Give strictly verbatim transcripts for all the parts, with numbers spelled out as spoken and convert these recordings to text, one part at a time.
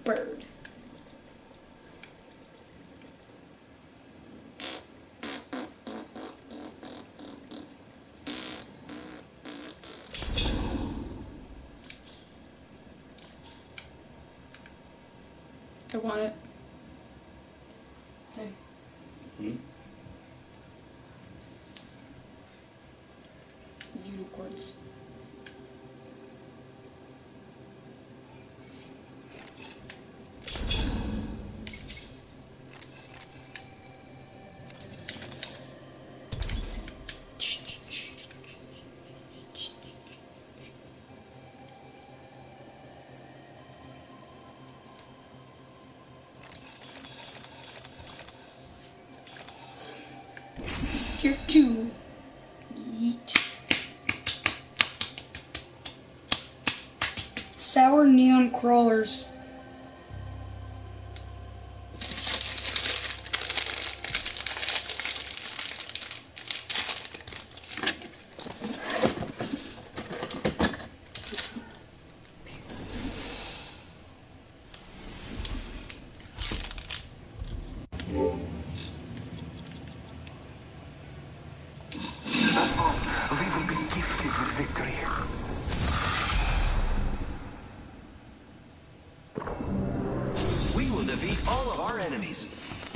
bird. I want it. Okay. Hmm? Unicorns. Tier two. Yeet. Sour neon crawlers. We will be gifted with victory. We will defeat all of our enemies.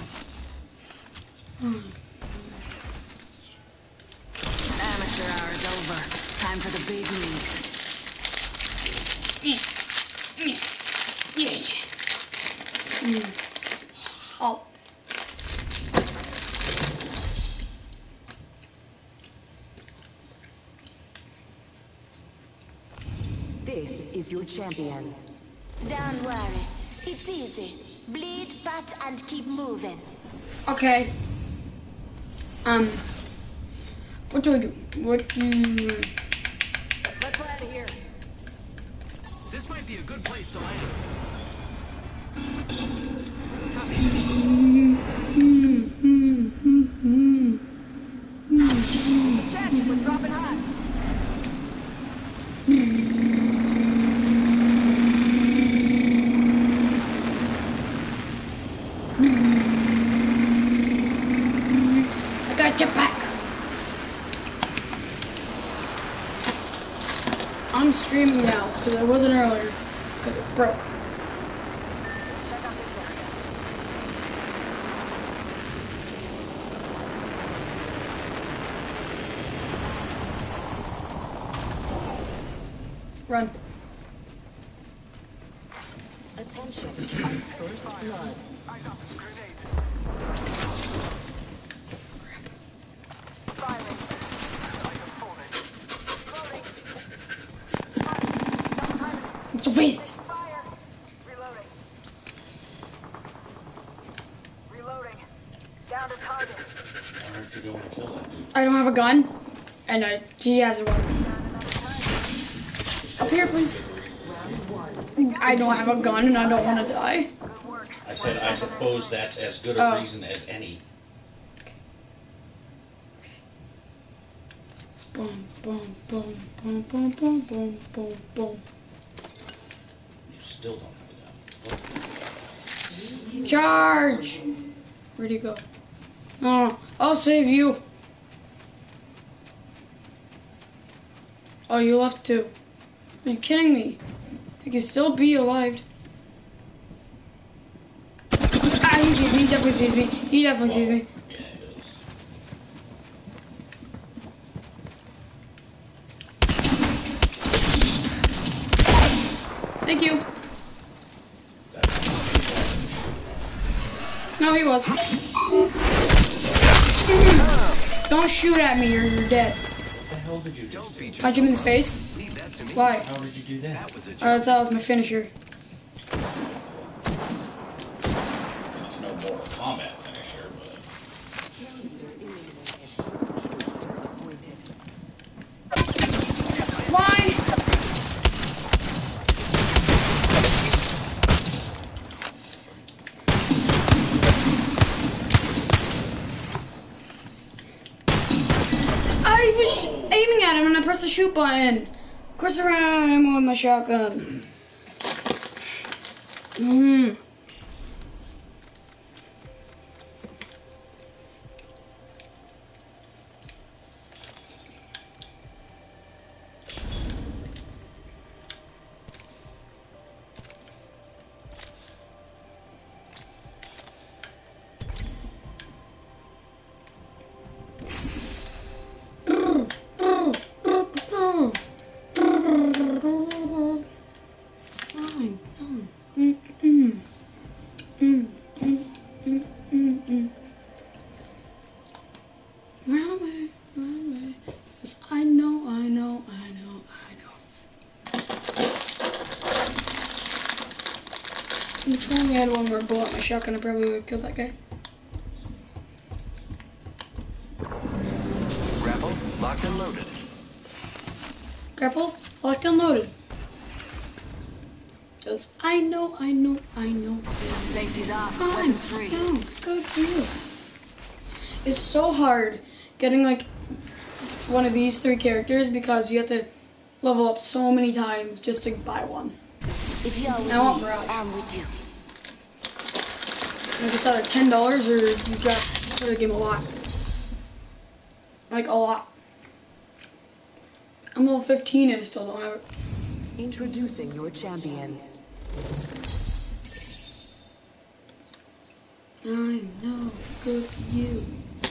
Hmm. Amateur hour is over. Time for the big leagues. Mm. Oh. This is your champion. Don't worry. It's easy. Bleed, pat, and keep moving. Okay. Um. What do I do? What do you... Let's land here. This might be a good place to land. Copy. Chest, we're dropping hot. I got your back. I'm streaming now because I wasn't earlier because it broke. Let's check out this area. Run. Attention. First blood. It's a waste. Reloading. Reloading. Down to target. Why aren't you going to kill that dude? I don't have a gun, and uh, he has one. Up here, please. I don't have a gun, and I don't want to die. I said, I suppose that's as good a Oh. reason as any. Boom, boom, boom, boom, boom, boom, boom, boom, boom. You still don't have a gun. Charge! Where'd he go? No, I'll save you. Oh, you left too. Are you kidding me? He can still be alive. Ah, he sees me. He definitely sees me. He definitely sees me. Yeah, it is. Thank you. That's No, he was. Don't shoot at me or you're dead. what the hell did you just do? Punch him in the face. Leave that to me. Why? How did you do that? That was a Uh, joke. that was my finisher. It's no Mortal Kombat finisher, but Why? I was aiming at him and I pressed the shoot button. Of course, I'm with my shotgun. Mm. I know, I know, I know, I know. If I only had one more bullet in my shotgun, I probably would have killed that guy. Grapple, locked and loaded. Grapple, locked and loaded. Just, I know, I know, I know. Safety's off. Fine, Weapons free. no, good for you. It's so hard getting like one of these three characters because you have to level up so many times just to buy one. If you are with I want me, Mirage. I'm with you. Like it's either ten dollars or you got to play the game a lot. Like a lot. I'm level fifteen and I still don't have it. Introducing your champion. I know, good for you.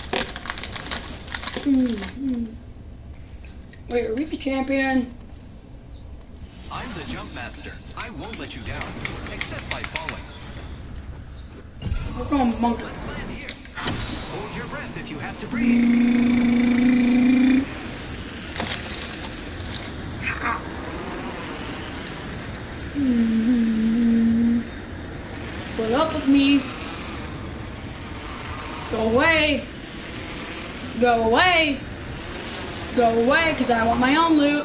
Mm-hmm. Wait, are we the champion? I'm the jump master. I won't let you down, except by falling. We're going monk. Let's land here. Hold your breath if you have to breathe. Mm-hmm. Put up with me. Go away. Go away. Go away, because I want my own loot.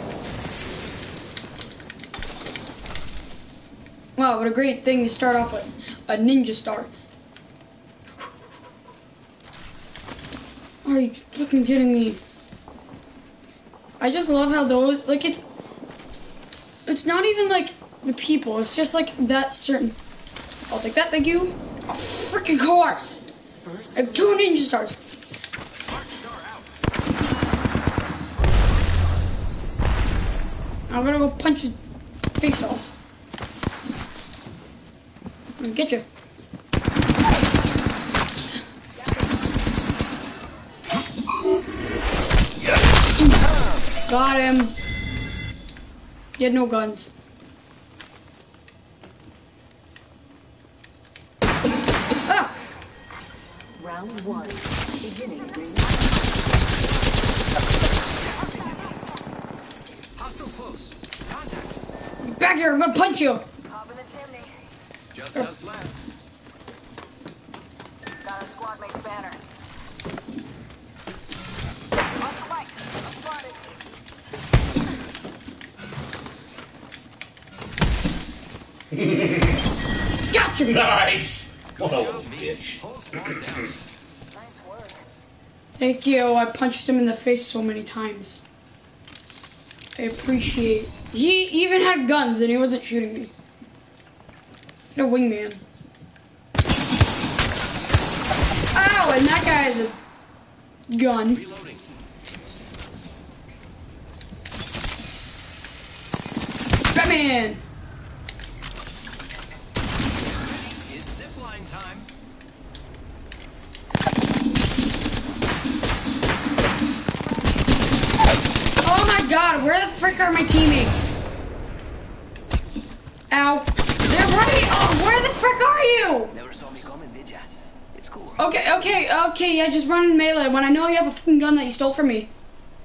Wow, what a great thing to start off with. A ninja star. Are you fucking kidding me? I just love how those, like it's, it's not even like the people, it's just like that certain, I'll take that, thank you. A freaking course. I have two ninja stars. I'm gonna go punch his face off. I'm gonna get you. Got him. He had no guns. Ah! Round one. Beginning ring. Hostile close. Contact. You back here, I'm gonna punch you. Hop in the chimney. Just us left. Got our squad mate's banner. Off the mic. I'm spotted. Gotcha! Nice! What a Good little job, me. bitch. Whole squad down. Nice work. Thank you. I punched him in the face so many times. I appreciate. He even had guns and he wasn't shooting me. No wingman. Ow! And that guy has a gun. Reloading. Batman! It's zipline time. Oh my god, where the frick are my teammates? Ow. They're running! Oh, where the frick are you? Never saw me coming, did ya? It's cool. Okay, okay, okay, yeah, just run in melee when I know you have a fucking gun that you stole from me.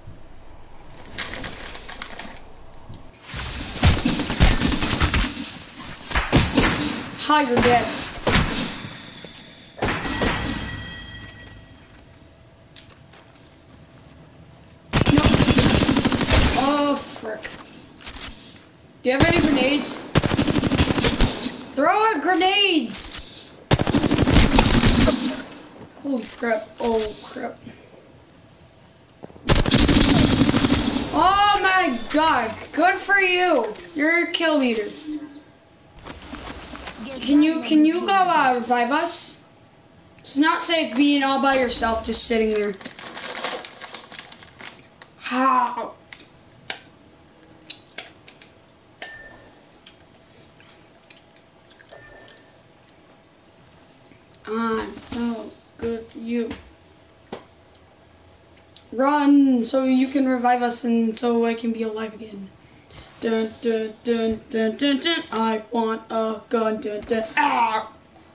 Ha, you're dead. No. Oh, frick. Do you have any grenades? Throw out grenades! Holy crap, oh crap. Oh my god, good for you. You're a kill leader. Can you can you go uh, revive us? It's not safe being all by yourself, just sitting there. How? I'm so good for you. Run so you can revive us and so I can be alive again. Dun dun dun dun dun dun. I want a gun. Dun dun. Ah!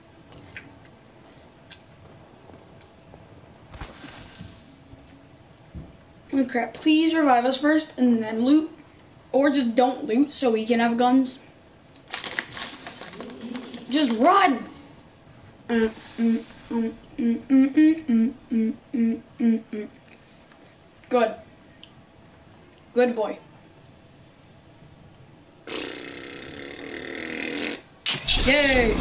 Oh crap! Please revive us first and then loot, or just don't loot so we can have guns. Just run. Mm, mm, mm, mm, mm, mm, mm, mm, mm, mm, mm. Good. Good boy. Yay!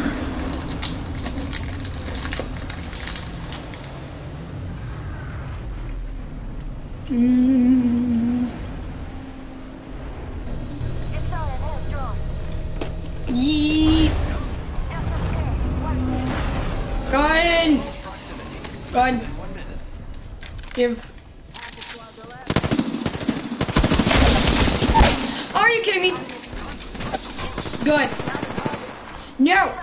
Mm. Yeet! Gun! Gun! Give. Are you kidding me? Good. No!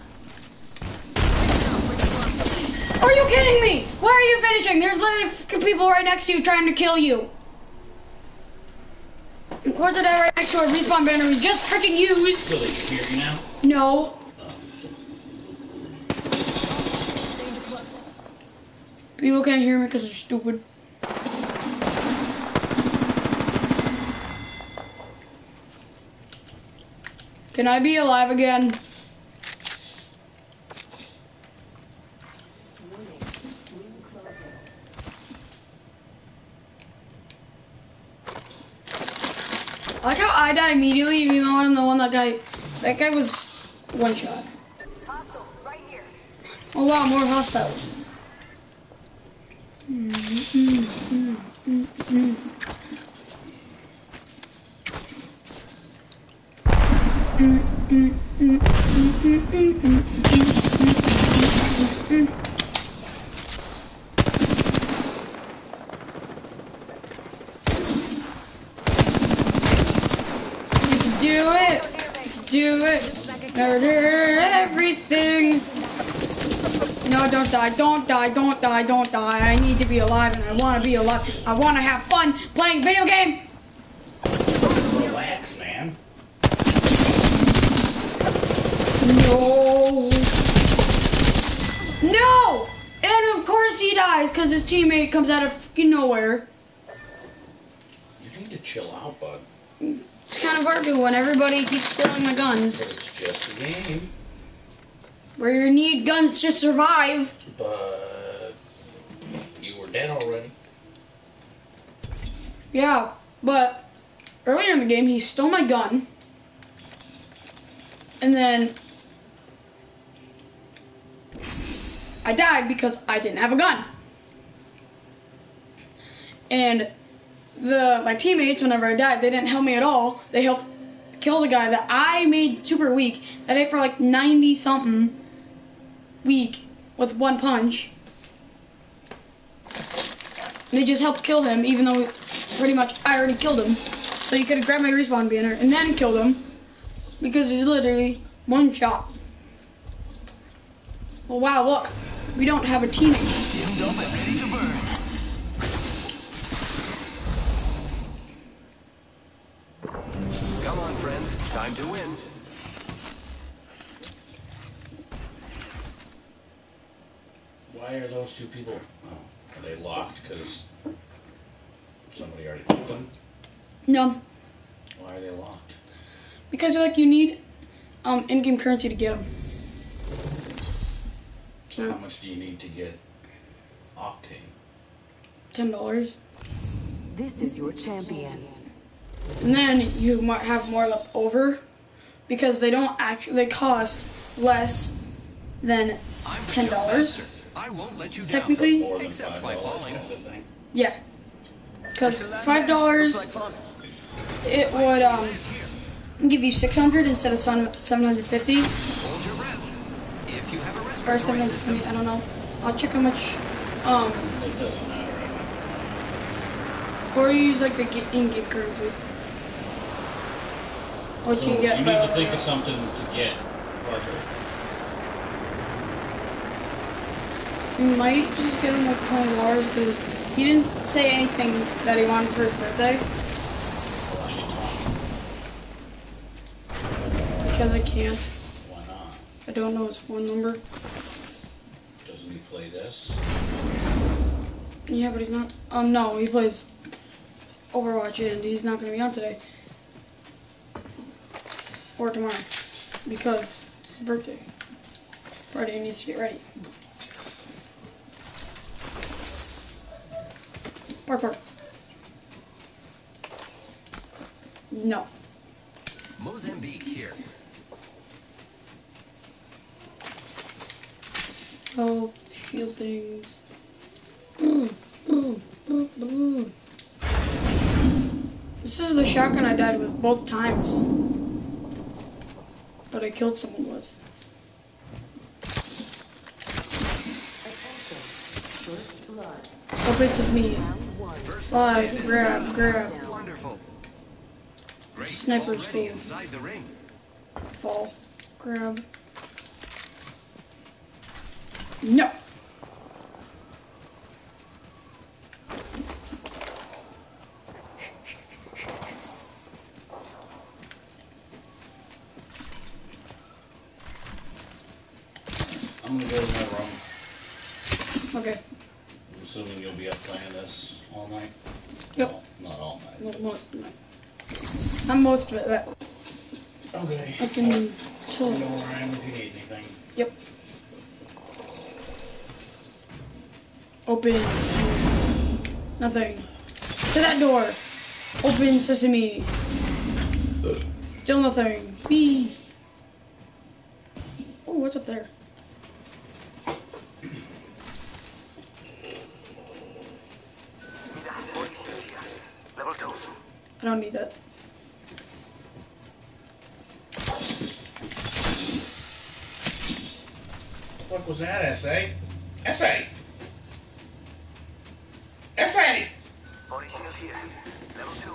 Are you kidding me? Why are you finishing? There's literally f people right next to you trying to kill you. Of course, I died right next to a respawn banner we just freaking used. So they can hear you now? No. People can't hear me because they're stupid. Can I be alive again? I like how I die immediately, even though I'm the one that guy. That guy was one shot. Oh wow, more hostiles. Mm, mm, mm, mm, mm. Mm, mm, mm, mm, mm, mm, mm, mm. You can do it. You can do it. Murder everything. No, don't die, don't die, don't die, don't die. I need to be alive and I want to be alive. I want to have fun playing video game. Relax, man. No. No! And of course he dies because his teammate comes out of fucking nowhere. You need to chill out, bud. It's kind of hard to when everybody keeps stealing my guns. But it's just a game. Where you need guns to survive. But you were dead already. Yeah, but earlier in the game he stole my gun. And then I died because I didn't have a gun. And the my teammates, whenever I died, they didn't help me at all. They helped kill the guy that I made super weak. That ate for like ninety something weak with one punch. They just helped kill him, even though pretty much I already killed him. So you could have grabbed my respawn banner and then killed him. Because he's literally one shot. Well, wow, look. We don't have a teammate. Dimmed up and ready to burn. Come on, friend. Time to win. Why are those two people? Oh, are they locked because somebody already took them? No. Why are they locked? Because like you need um, in-game currency to get them. So how much do you need to get Octane? Ten dollars. This is your champion. And then you might have more left over because they don't actually they cost less than ten dollars. I won't let you down. Technically, More than Except five by dollars falling. kind of thing. yeah. Because five dollars, it would um give you six hundred instead of seven hundred fifty. If you have a Or respiratory seven, system, I don't know. I'll check how much. Um, It doesn't matter. or you use like the ga- in-game currency. What So you get you by need to leveling think up. of something to get Parker. We might just get him like twenty dollars because he didn't say anything that he wanted for his birthday. Why don't you tell him? Because I can't. Why not? I don't know his phone number. Doesn't he play this? Yeah, but he's not. Um, no, he plays Overwatch and he's not going to be on today. Or tomorrow. Because it's his birthday. Friday needs to get ready. Park, park. No. Mozambique here. Oh, shield things. Mm, mm, mm, mm. This is the shotgun I died with both times. But I killed someone with. First blood. Oh, it's me. Round one. Slide, grab, grab, Wonderful. Great. Sniper Already school. inside the ring. fall, grab. No! I'm gonna go to my room. Okay, I'm assuming you'll be up playing this all night? Yep. Well, not all night. well, most of it. I'm most of it, but Okay. I can You chill. know where I am if you need anything. Yep. Open sesame. Nothing. To that door. Open sesame. Still nothing. B. Oh, what's up there? Level two. I don't need that. What was that, S A? S A! S A! Body shield here. Level two.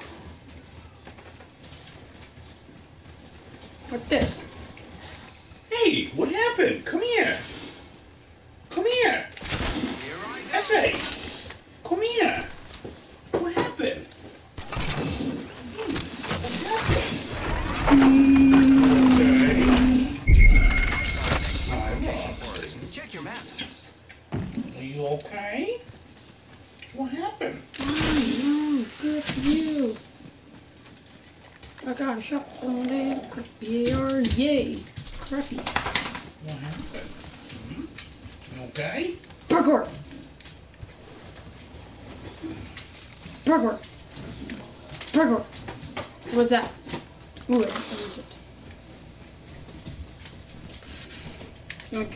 What's this? Hey, what happened? Come here. Come here. Here I go. S A! Come here. What happened? Hmm, What happened? Okay. Check your maps. Are you okay? What happened? Oh, no, good for you. I got a shot on that crappy or yay. Crappy. What happened? Hmm? You okay? Parkour! Parkour! Parkour! What's that? Ooh, I found it. Yoink.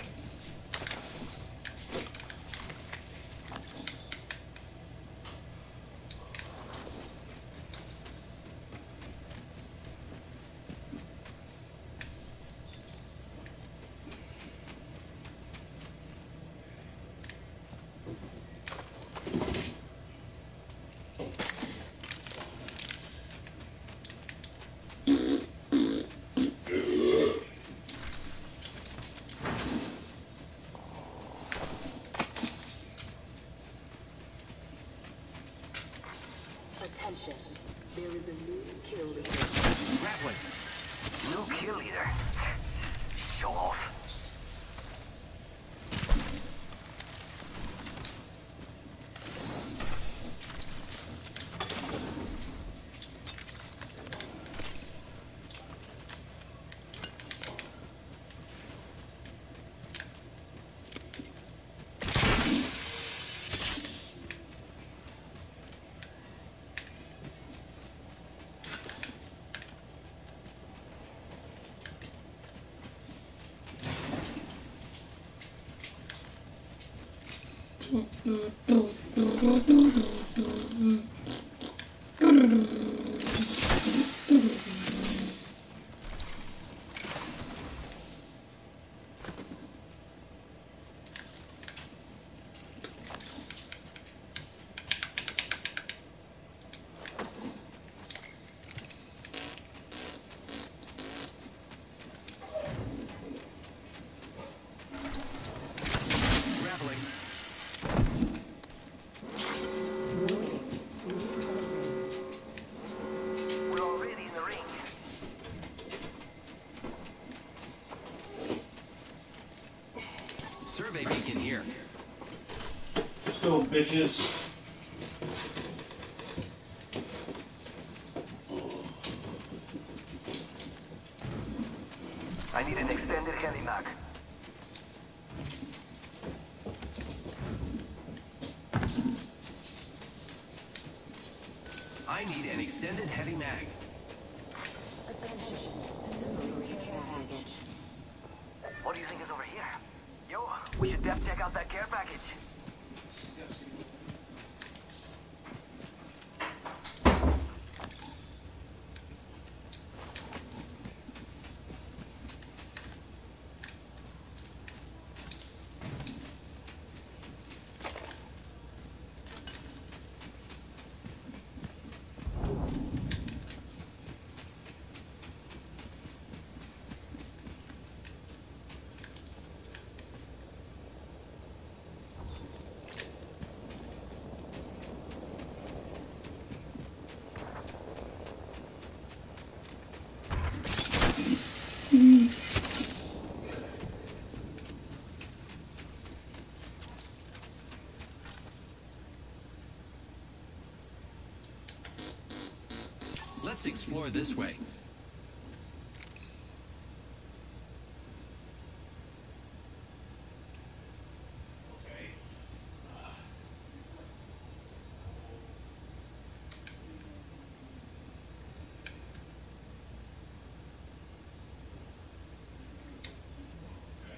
Attention. There is a new kill leader. Grappling. New kill leader. Show off. survey beacon here. Let's go, bitches. I need an extended heli mag. I need an extended heavy mag. What do you think is over here? Yo, we should def check out that care package. Let's explore this way. Okay. Uh, okay.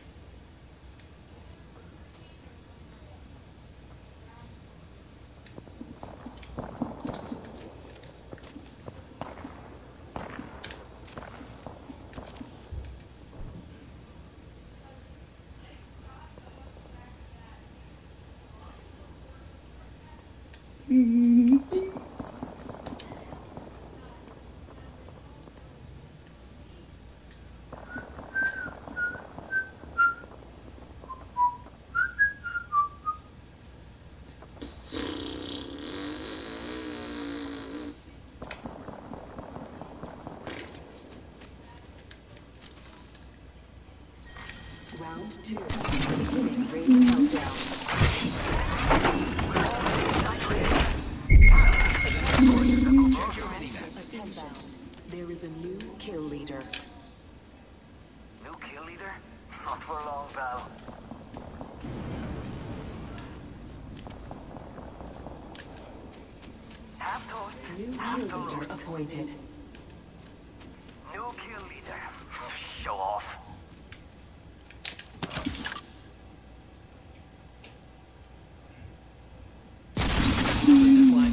Round two. Beginning ring countdown. Check your mini-map. Attention. There is a new kill leader. New kill leader? Not for long, pal. Half toast, New half kill leader toast. appointed. New kill leader. Show off. Zip line.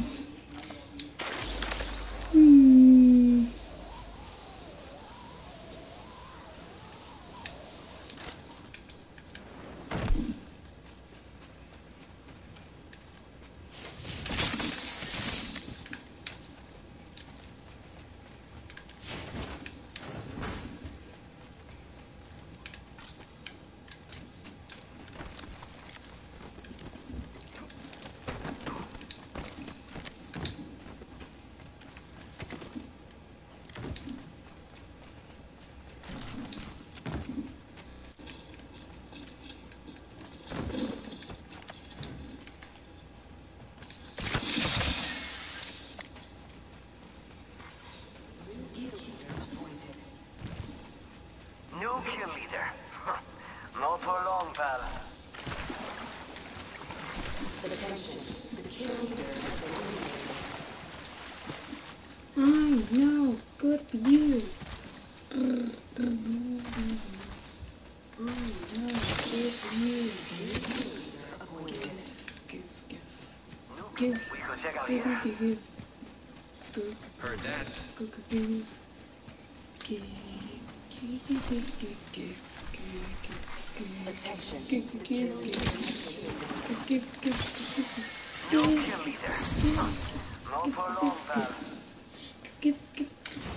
New kill leader. Not for long, pal. Attention. The kill leader has eliminated. I know. Good for you. I know. Good for you. Appointed. Give, give, New give, We could check out give, here. give, give, give, Heard that. give, give, give, give, give, give, give, give, give, Attention. give, The give, kill give, leader has eliminated. give, give, New give, kill leader. Not for long, pal. give, give.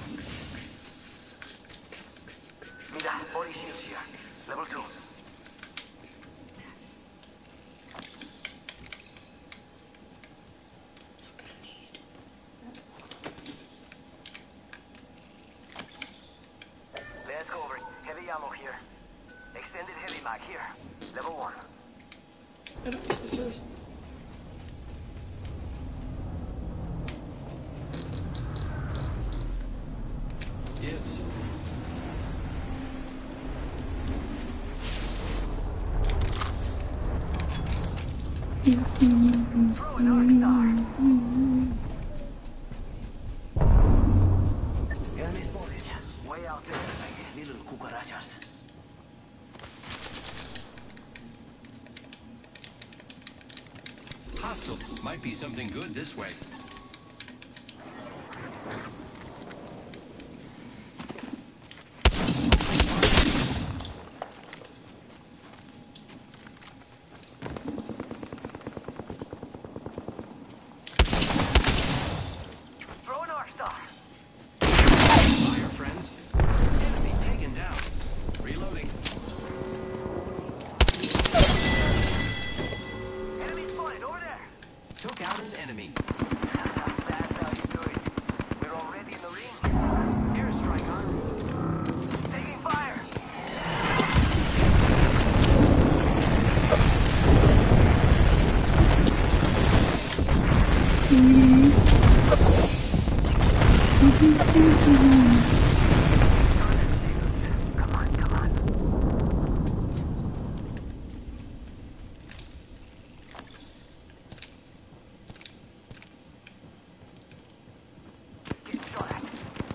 Mira, body shields here. Level two. Let's go over it. Heavy ammo here. Extended heavy mag here. Level one. I don't think this is. Dibs. Throwing Arc Star. Enemy spotted. Way out there, like little cucarachas. Hostile. Might be something good this way. Throwing Arc Star. Fire, friends. Enemy taken down. Reloading. Enemy spotted over there. Took out an enemy. That's how you do it. We're already in the ring. Airstrike on route. Taking fire. Come on, come on. Get shot at.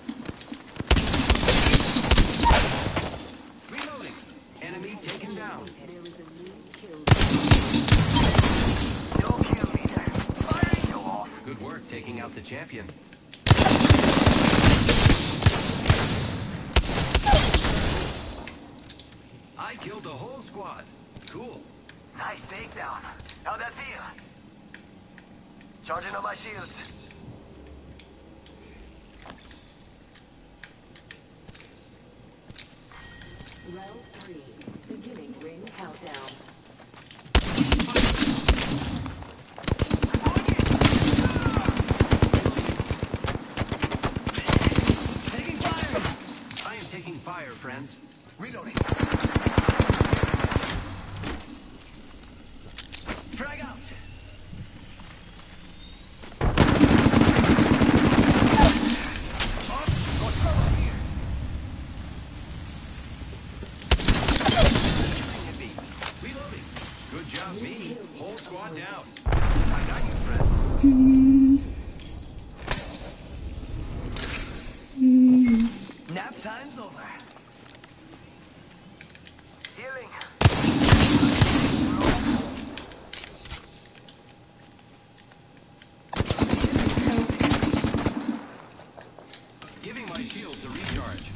Reloading. Enemy taken down. There is a new kill. No kill leader. Firing you off. Good work taking out the champion. I killed the whole squad. Cool. Nice takedown. How'd that feel? Charging on my shields. Round three. Beginning ring countdown. Taking fire. I am taking fire, friends. Reloading. Frag out. Got trouble here. Shooting at me. Reloading. Good job, me. Whole squad down. I got you, friend. Nap time's over. Healing. Giving my shields a recharge.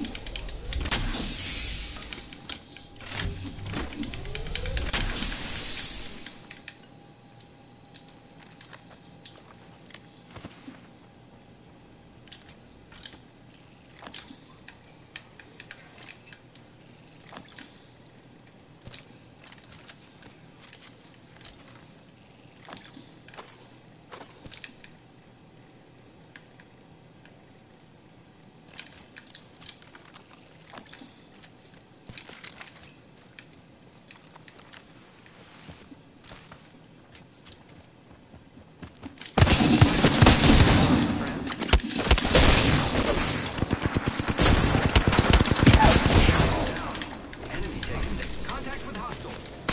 Enemy taken. Contact with hostile.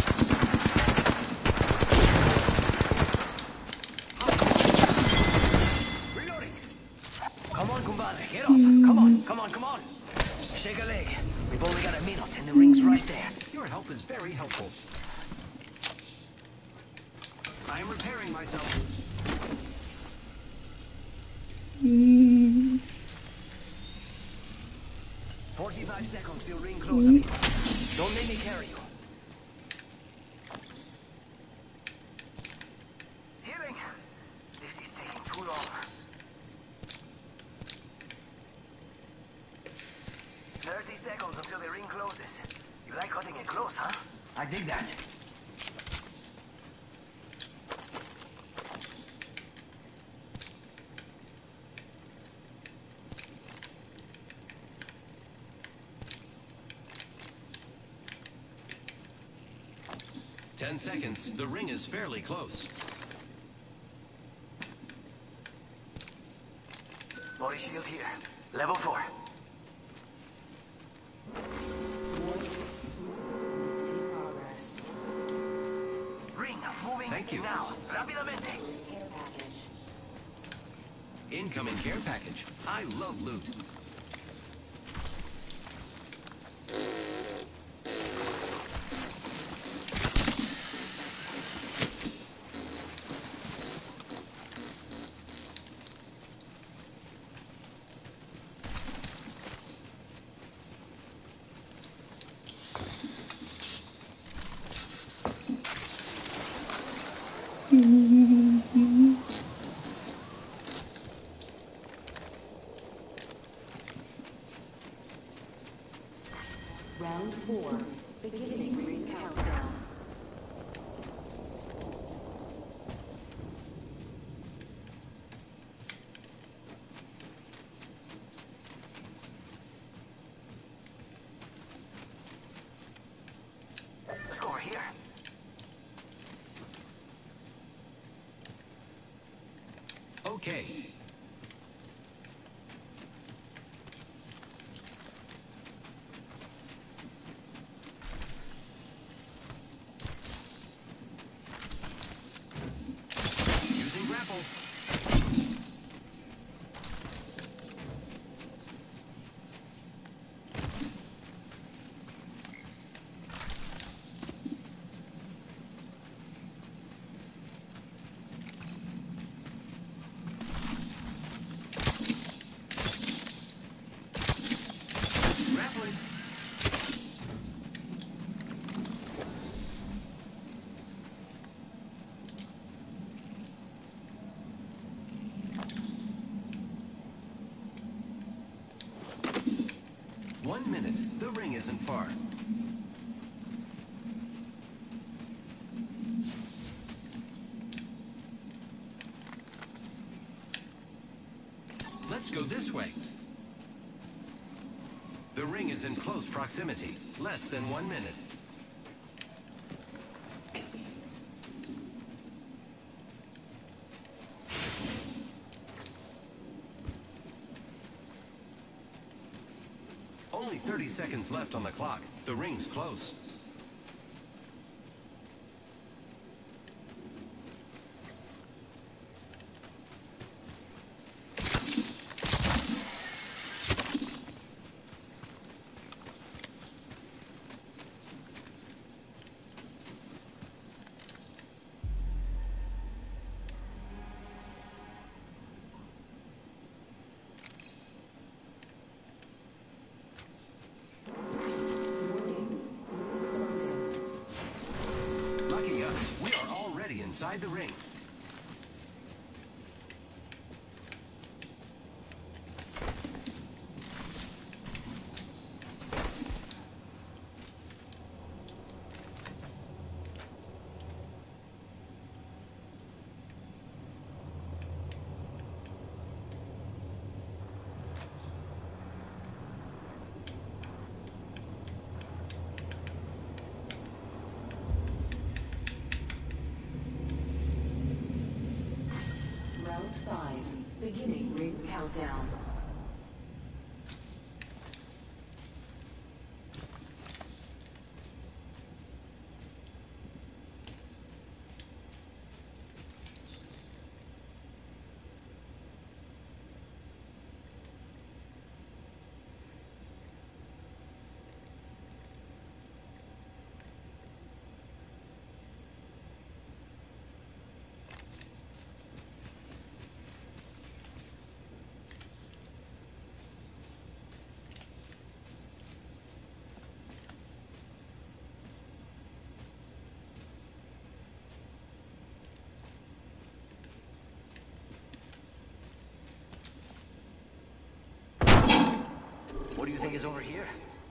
Reloading. Come on, compadre. Get up. Come on, come on, come on. Shake a leg. We've only got a minute and the ring's right there. Your help is very helpful. I am repairing myself. forty-five seconds till ring close, amigo. Don't make me carry you. Healing. This is taking too long. thirty seconds until the ring closes. You like cutting it close, huh? I dig that. Ten seconds. The ring is fairly close. Body shield here. Level four. Ring moving Thank you. now. Rápidamente. Incoming care package. I love loot. Round four. Beginning ring countdown. Let's go over here. Okay. Using grapple. Grappling. One minute. The ring isn't far. Let's go this way. The ring is in close proximity. Less than one minute. Only thirty seconds left on the clock. The ring's close. Lucky us, we are already inside the ring. Round five. Beginning ring countdown. What do you think is over here?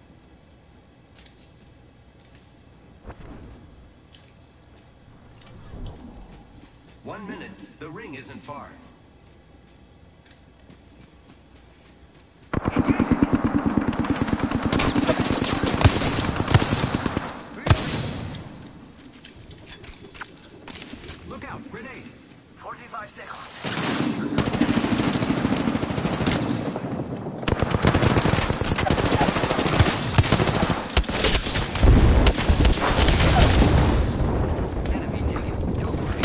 One minute. The ring isn't far. seconds. Enemy taken. Don't worry.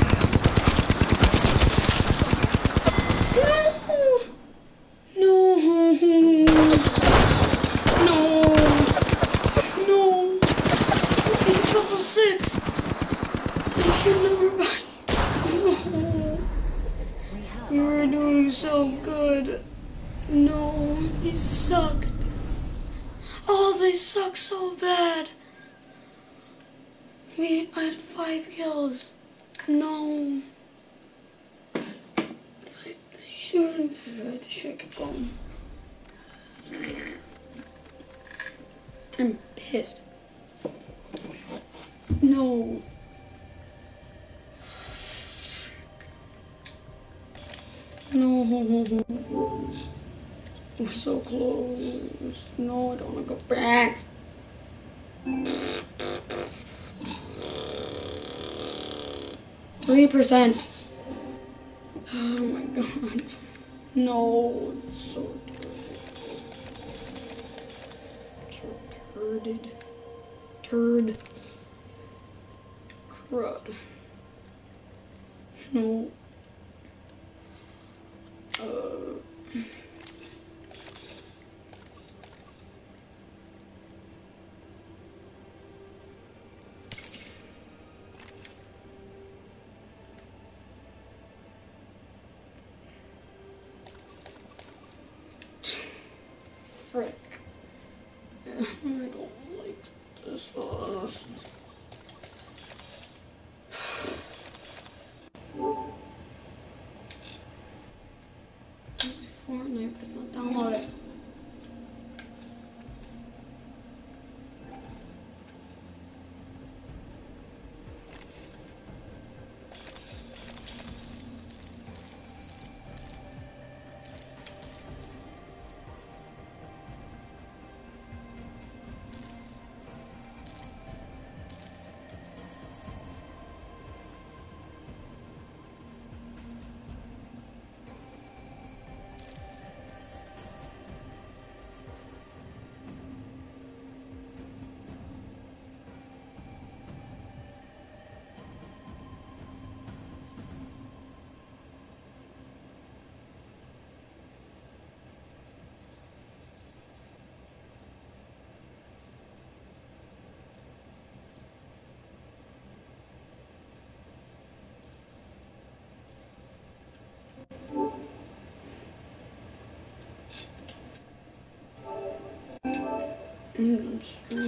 No! No! No! He's level six! I can never buy. No! You were doing so good. No, he sucked. Oh, they suck so bad. We, I had five kills. No. If I, if I should have kept going. I'm pissed. No. No. We're so close. No, I don't want to go back. Three percent. Oh my god. No, it's so turd. So turded. Turd. Crud. No. Uh. Frick. I don't like this. Uh, Fortnite, but it's not downloaded. Mm,